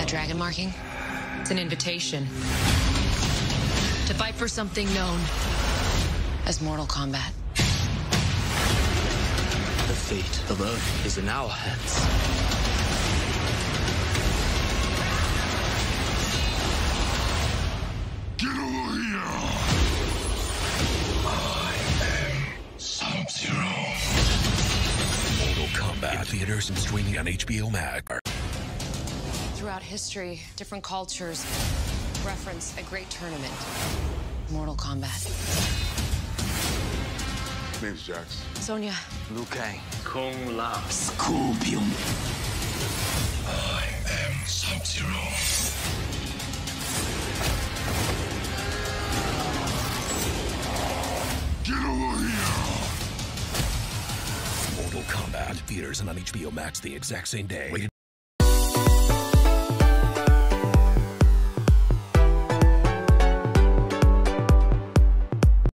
dragon marking? It's an invitation to fight for something known as Mortal Kombat. The fate of Earth is in our hands. Get over here! I am Sub-Zero. Mortal Kombat. In theaters and streaming on HBO Max. Throughout history, different cultures reference a great tournament, Mortal Kombat. Name's Jax. Sonya. Liu Kang. Kung Lao. Scorpion. I am Sub-Zero. Get over here! Mortal Kombat. Theaters and on HBO Max the exact same day. Rated